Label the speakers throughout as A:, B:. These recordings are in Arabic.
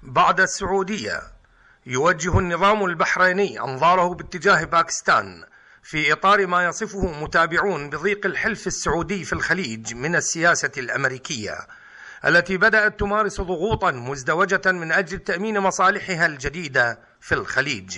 A: بعد السعودية، يوجه النظام البحريني أنظاره باتجاه باكستان في إطار ما يصفه متابعون بضيق الحلف السعودي في الخليج من السياسة الأمريكية التي بدأت تمارس ضغوطا مزدوجة من أجل تأمين مصالحها الجديدة في الخليج.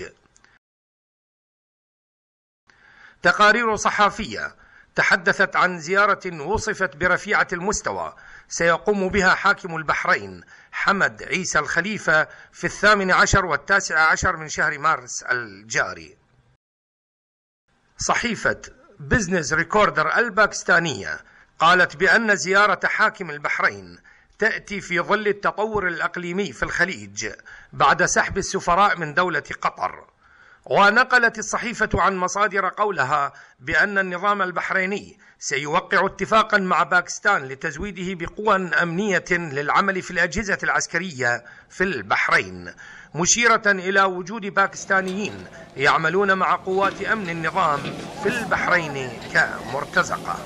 A: تقارير صحفية تحدثت عن زيارة وصفت برفيعة المستوى سيقوم بها حاكم البحرين حمد عيسى الخليفة في 18 و19 من شهر مارس الجاري. صحيفة بزنس ريكوردر الباكستانية قالت بأن زيارة حاكم البحرين تأتي في ظل التطور الإقليمي في الخليج بعد سحب السفراء من دولة قطر. ونقلت الصحيفة عن مصادر قولها بأن النظام البحريني سيوقع اتفاقا مع باكستان لتزويده بقوى أمنية للعمل في الأجهزة العسكرية في البحرين، مشيرة إلى وجود باكستانيين يعملون مع قوات أمن النظام في البحرين كمرتزقة.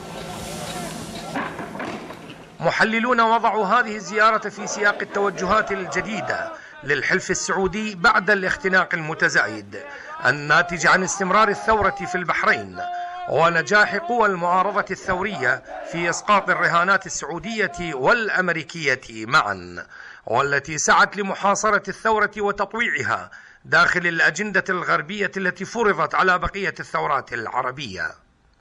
A: محللون وضعوا هذه الزيارة في سياق التوجهات الجديدة للحلف السعودي بعد الاختناق المتزايد الناتج عن استمرار الثورة في البحرين ونجاح قوى المعارضة الثورية في إسقاط الرهانات السعودية والأمريكية معا، والتي سعت لمحاصرة الثورة وتطويعها داخل الأجندة الغربية التي فرضت على بقية الثورات العربية.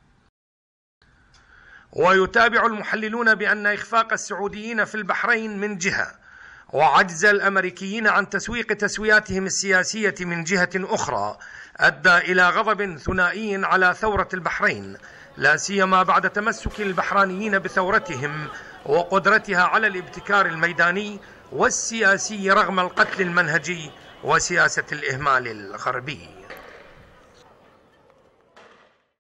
A: ويتابع المحللون بأن إخفاق السعوديين في البحرين من جهة وعجز الأمريكيين عن تسويق تسوياتهم السياسية من جهة أخرى أدى إلى غضب ثنائي على ثورة البحرين، لا سيما بعد تمسك البحرانيين بثورتهم وقدرتها على الابتكار الميداني والسياسي رغم القتل المنهجي وسياسة الإهمال الغربي.